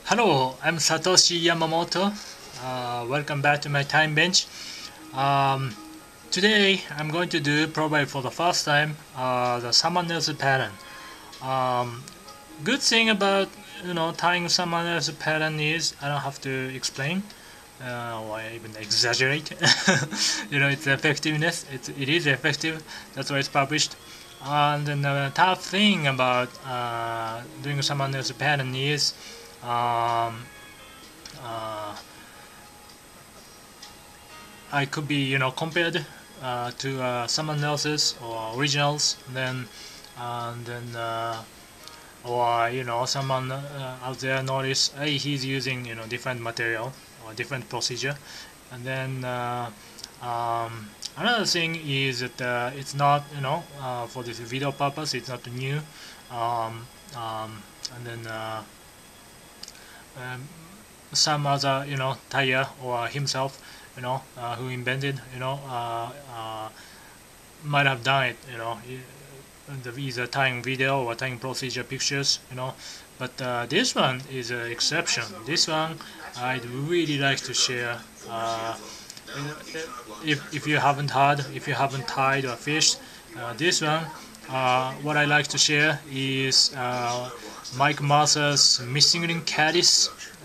Hello, I'm Satoshi Yamamoto. Welcome back to my time bench. Today I'm going to do probably for the first time the someone else's pattern. Good thing about tying someone else's pattern is I don't have to explain or even exaggerate. Its effectiveness. It is effective. That's why it's published. And then the tough thing about doing someone else's pattern is I could be compared to someone else's or originals, then and then or someone out there notice, hey, he's using different material or different procedure, and then another thing is that it's not for this video purpose, it's not new, and then some other tire or himself who invented might have done it either tying video or tying procedure pictures but this one is an exception. This one I'd really like to share. If you haven't heard, if you haven't tied or fished this one, what I like to share is Mike Mercer's missing link caddis.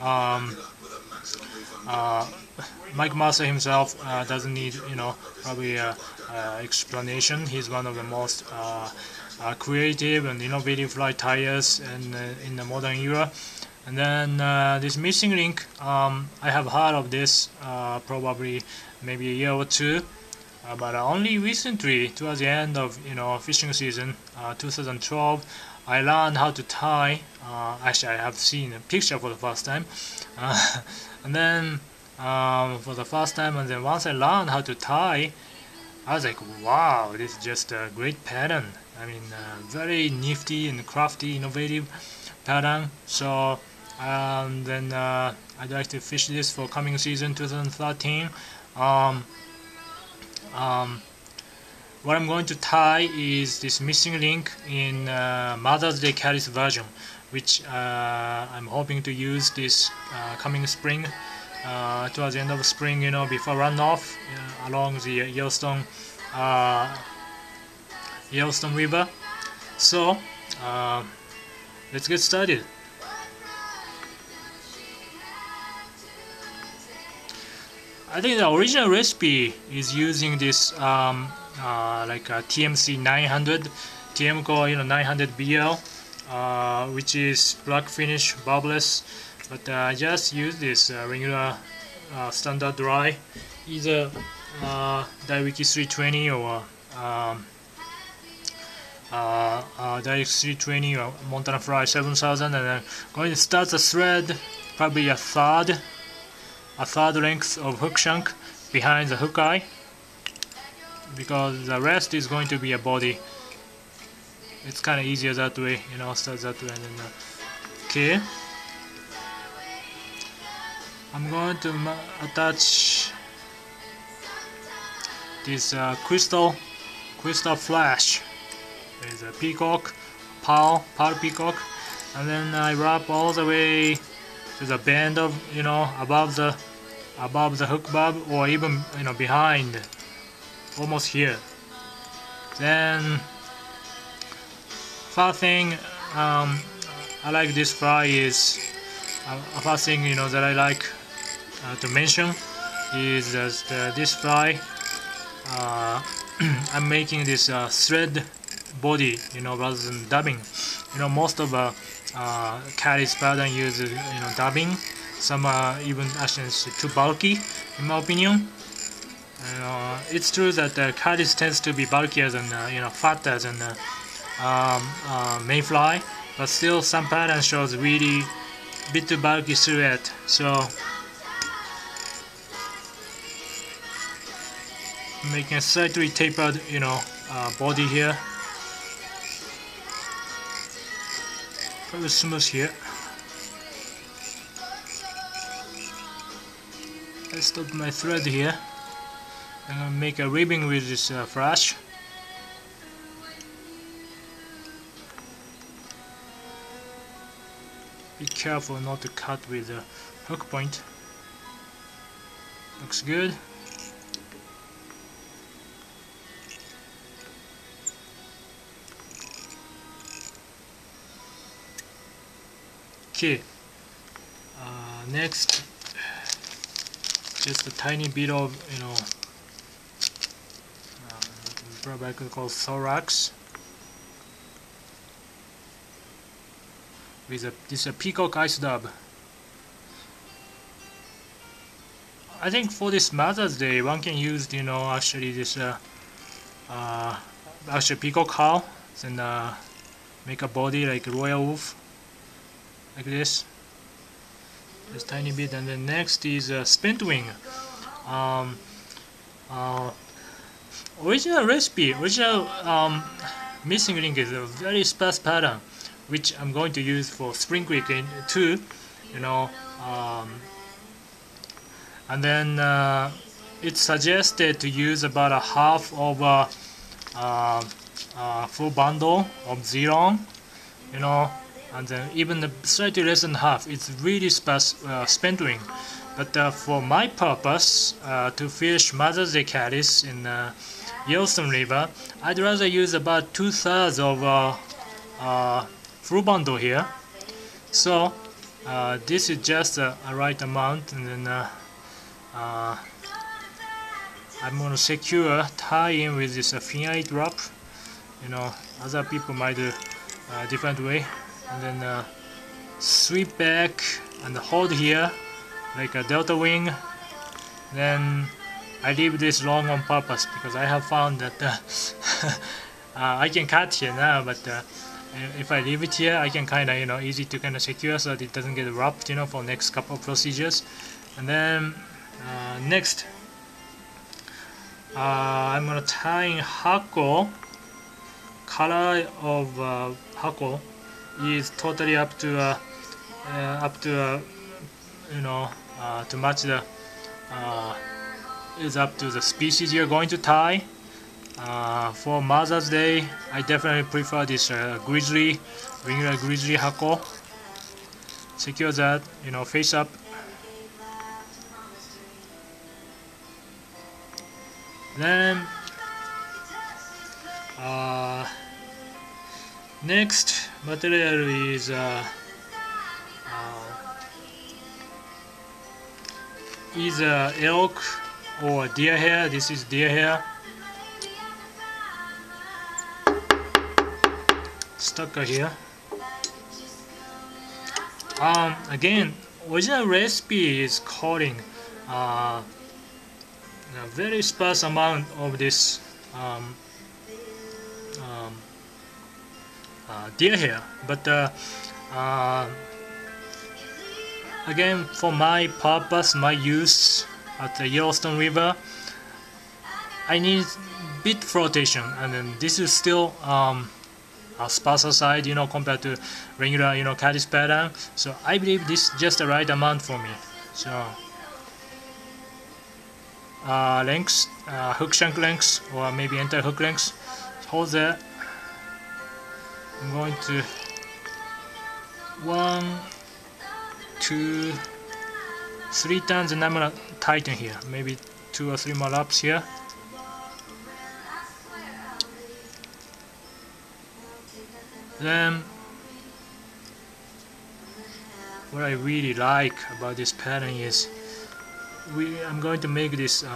Mike Mercer himself doesn't need probably explanation. He's one of the most creative and innovative fly tyers in the modern era. And then this missing link, I have heard of this probably maybe a year or two, but only recently, towards the end of fishing season 2012, I learned how to tie. Actually, I have seen a picture for the first time, and then for the first time, and then once I learned how to tie, I was like, wow, this is just a great pattern. I mean, very nifty and crafty, innovative pattern. So then I'd like to fish this for coming season 2013. What I'm going to tie is this missing link in Mother's Day Caddis version, which I'm hoping to use this coming spring, towards the end of spring, before runoff along the Yellowstone River. So let's get started. I think the original recipe is using this like a TMC 900, TMCO 900 BL, which is black finish, barbless. But I just use this regular standard dry, either Daiwiki 320 or Daiwiki 320 or Montana Fry 7000, and I'm going to start the thread probably a third length of hook shank behind the hook eye, because the rest is going to be a body. It's kind of easier that way, start that way. And then okay, I'm going to attach this crystal flash. There's a peacock, pearl peacock, and then I wrap all the way to the bend of above the hook bob, or even behind, almost here. Then first thing I like this fly is first thing that I like to mention is that this fly I'm making this thread body rather than dubbing. Most of caddis pattern uses dubbing. Some are even actually too bulky in my opinion. It's true that caddis tends to be bulkier than fatter than mayfly, but still some pattern shows really bit too bulky silhouette. So making a slightly tapered body here, very smooth here. I stop my thread here. I'm gonna make a ribbing with this flash. be careful not to cut with the hook point. Looks good. Okay, next, just a tiny bit of, probably I could call thorax with this peacock ice dub. I think for this Mother's Day, one can use, actually this actually peacock cow, and make a body like a royal wolf, like this. Just tiny bit, and then next is spent wing. Original missing link is a very sparse pattern, which I'm going to use for Spring Creek too, and then it's suggested to use about a half of a full bundle of Xeron, and then even slightly less than half. It's really sparse spent wing. But for my purpose, to fish Mother's Day caddis in Yellowstone River, I'd rather use about 2/3 of full bundle here. So this is just a right amount, and then I'm going to secure, tie in with this fin-eyed wrap. Other people might do a different way, and then sweep back and hold here like a delta wing. Then I leave this long on purpose because I have found that I can cut here now, but if I leave it here, I can kind of easy to kind of secure so that it doesn't get wrapped, for next couple of procedures. And then next, I'm gonna tie in hackle. Color of hackle is totally up to to match the is up to the species you're going to tie. For Mother's Day, I definitely prefer this regular grizzly hackle. Secure that, face up. Then next material is elk or deer hair. This is deer hair. Stuck here. Again, original recipe is calling a very sparse amount of this deer hair, but again, for my purpose, my use at the Yellowstone River, I need bit flotation, and then this is still a sparser side, compared to regular, caddis pattern. So I believe this is just the right amount for me. So lengths, hook shank lengths, or maybe entire hook lengths, hold there. I'm going to 1, 2, 3 turns, and I'm gonna tighten here, maybe 2 or 3 more laps here. Then what I really like about this pattern is I'm going to make this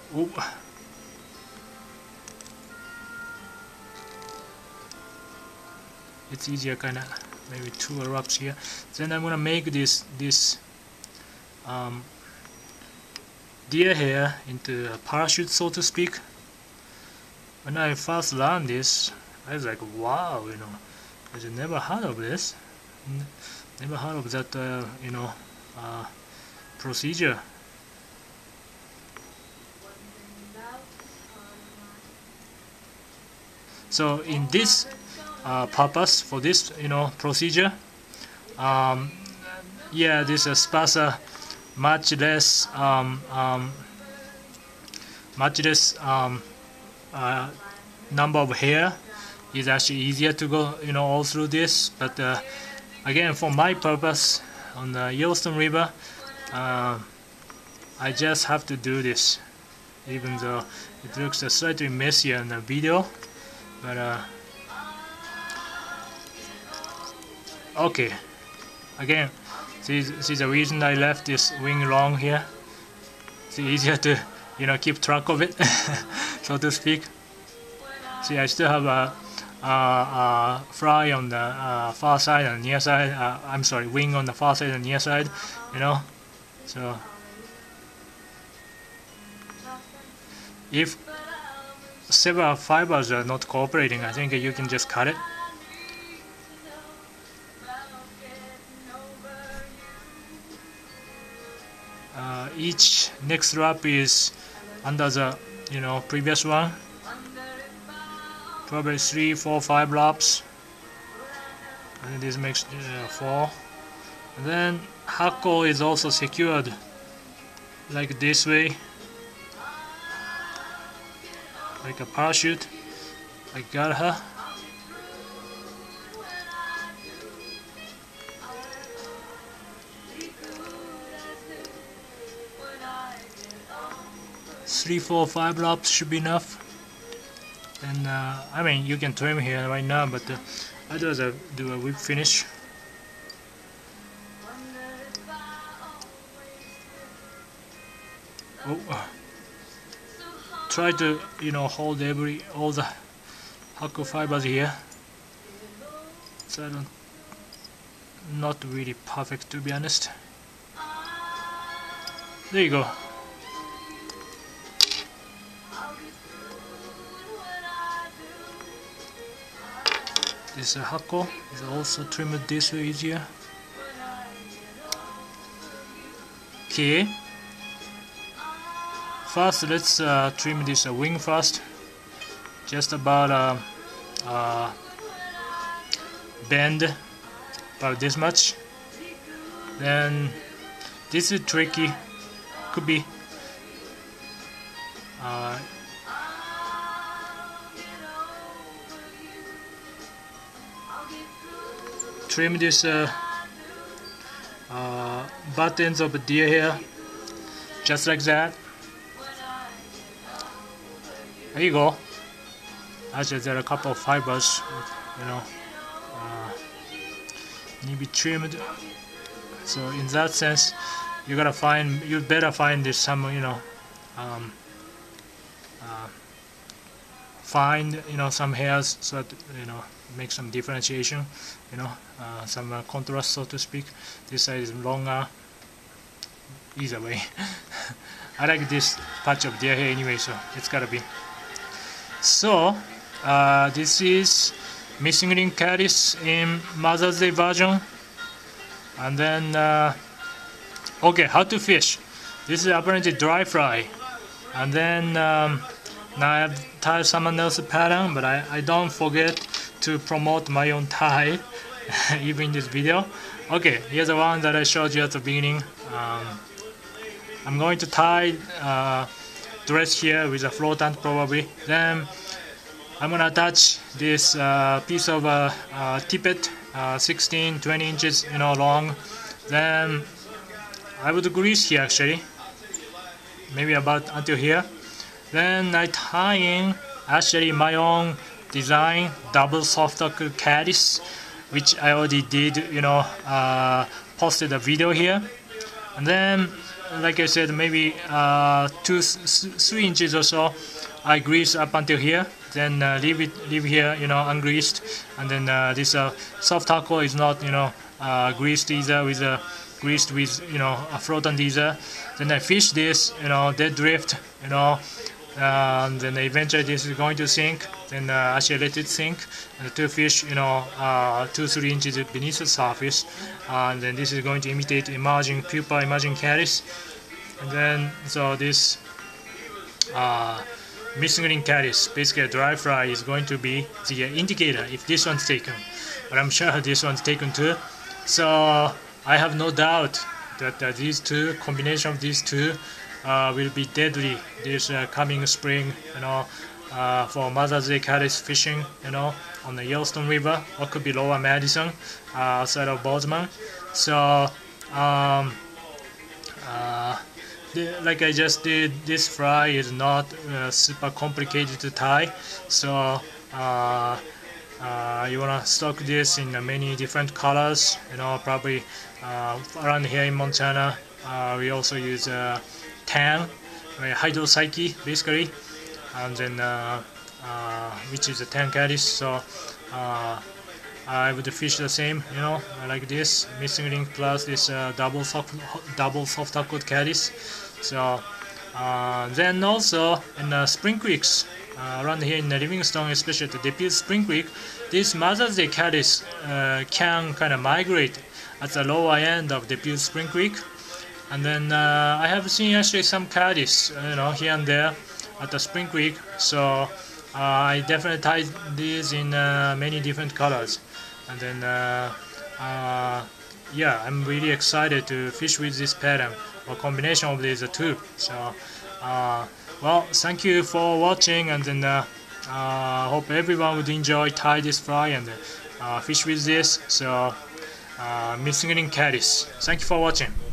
it's easier, kind of maybe 2 wraps here. Then I'm gonna make this deer hair into a parachute, so to speak. When I first learned this, I was like, wow, I never heard of this, never heard of that, procedure. So in this purpose, for this procedure, yeah, this sparser, much less number of hair is actually easier to go all through this, but again, for my purpose on the Yellowstone River, I just have to do this, even though it looks slightly messier in the video, but okay. Again, see the reason I left this wing long here. It's easier to, you know, keep track of it, so to speak. See, I still have a fly on the far side and near side. I'm sorry, wing on the far side and near side. You know, so if several fibers are not cooperating, I think you can just cut it. Each next wrap is under the, you know, previous one. Probably 3, 4, 5 laps, and this makes 4. And then hackle is also secured like this way, like a parachute. I got her. Three, 4, 5 laps should be enough. And I mean, you can trim here right now, but I'd rather do a whip finish. Oh, try to, you know, hold all the hackle fibers here. So not really perfect, to be honest. There you go. This hackle is also trimmed this way easier. Okay. First, let's trim this wing first. Just about bend about this much. Then this is tricky. Could be. Trim this butt ends of the deer hair, just like that. There you go. Actually, there are a couple of fibers, you know, need to be trimmed. So in that sense, you better find this some, you know, find, you know, some hairs so that, you know, make some differentiation, you know, some contrast, so to speak. This side is longer. Either way, I like this patch of deer hair anyway, so it's gotta be. So this is missing link caddis in Mother's Day version, and then okay, how to fish. This is apparently dry fry, and then now I've tied someone else's pattern, but I don't forget to promote my own tie even in this video. Okay, here's the one that I showed you at the beginning. I'm going to tie dress here with a floatant probably. Then I'm gonna attach this piece of tippet, 16-20 inches, you know, long. Then I would grease here actually, maybe about until here. Then I tie in actually my own design double Soft-Hackled Caddis, which I already did, you know, posted a video here. And then, like I said, maybe 2-3 inches or so I grease up until here. Then leave here, you know, ungreased. And then this soft hackle is not, you know, greased either, with greased with, you know, a floatant either. Then I fish this, you know, dead drift, you know, and then eventually this is going to sink. Then actually let it sink, and the two fish, you know, 2-3 inches beneath the surface, and then this is going to imitate emerging pupa, emerging caddis. And then so this missing link caddis, basically a dry fry, is going to be the indicator if this one's taken, but I'm sure this one's taken too. So I have no doubt that these two, combination of these two, will be deadly this coming spring, you know, for Mother's Day caddis fishing, on the Yellowstone River, or could be Lower Madison, outside of Bozeman. So like I just did, this fry is not super complicated to tie, so you wanna stock this in many different colors. Probably around here in Montana, we also use tan, hydropsyche basically, and then which is a tan caddis. So I would fish the same, like this missing link plus this double soft-hackled caddis. So then also in Spring Creeks around here in Livingston, especially at the Depew Spring Creek, this Mother's Day caddis can kind of migrate at the lower end of Depew Spring Creek, and then I have seen actually some caddis, here and there at the Spring Creek. So I definitely tied these in many different colors, and then yeah, I'm really excited to fish with this pattern or combination of these two. So well, thank you for watching, and then hope everyone would enjoy tie this fry and fish with this. So missing link caddis. Thank you for watching.